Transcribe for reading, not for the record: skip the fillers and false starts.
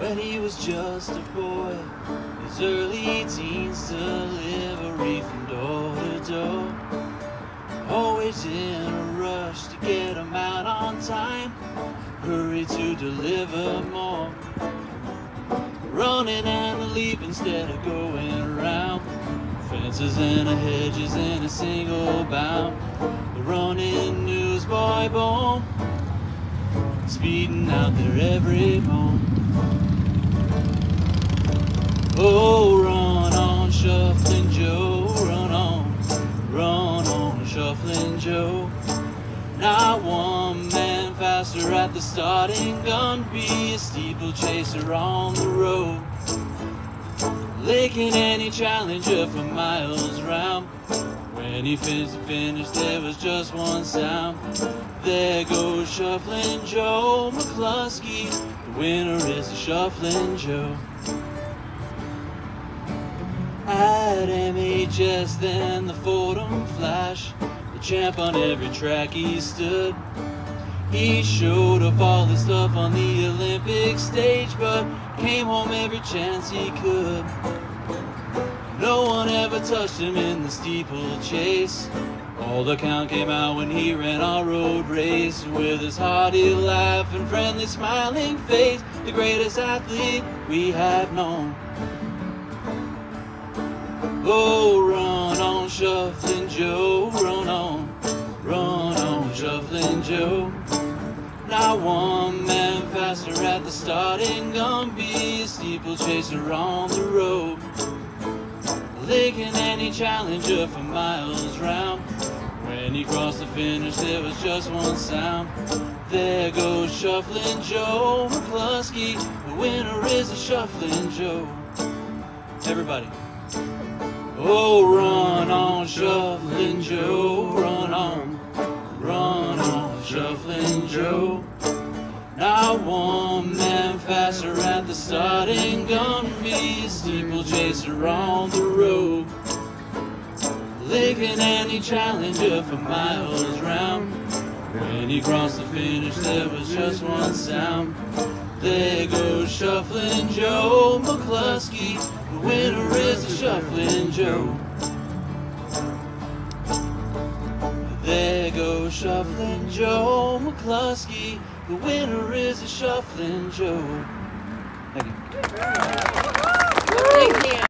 when he was just a boy, his early teens, delivery from door to door. Always in a rush to get him out on time, hurry to deliver more. Running and leap instead of going around fences and hedges in a single bound. The running newsboy boom, speeding out there every home. Oh, run on, Shuffling Joe, run on, Shuffling Joe. Not one man faster at the starting gun, be a steeplechaser on the road, licking any challenger for miles round. When he finished, there was just one sound. There goes Shuffling Joe McCluskey, the winner is a Shuffling Joe. At MHS then the Fordham Flash, the champ on every track he stood. He showed off all his stuff on the Olympic stage, but came home every chance he could. No one ever touched him in the steeplechase. All the count came out when he ran our road race. With his hearty laugh and friendly smiling face, the greatest athlete we have known. Oh, run on, Shuffling Joe, run on, Shuffling Joe. Not one man faster at the starting gun, be a steeplechaser on the road, licking any challenger for miles round. When he crossed the finish, there was just one sound. There goes Shuffling Joe McCluskey, the winner is a Shuffling Joe. Everybody. Oh, run on, Shuffling Joe, run on, Shuffling Joe. Not one man faster at the starting gun, be a steeplechaser on the road, licking any challenger for miles round. When he crossed the finish, there was just one sound. There goes Shuffling Joe McCluskey, the winner is a Shuffling Joe. There goes Shuffling Joe McCluskey, the winner is a Shuffling Joe. Thank you.